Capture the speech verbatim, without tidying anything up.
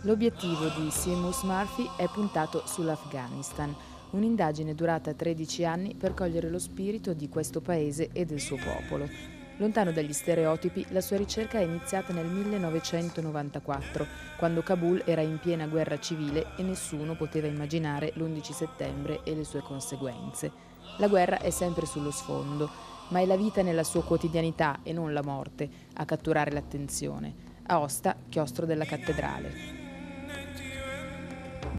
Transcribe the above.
L'obiettivo di Seamus Murphy è puntato sull'Afghanistan, un'indagine durata tredici anni per cogliere lo spirito di questo paese e del suo popolo. Lontano dagli stereotipi, la sua ricerca è iniziata nel millenovecentonovantaquattro, quando Kabul era in piena guerra civile e nessuno poteva immaginare l'undici settembre e le sue conseguenze. La guerra è sempre sullo sfondo, ma è la vita nella sua quotidianità e non la morte a catturare l'attenzione. Aosta, chiostro della cattedrale.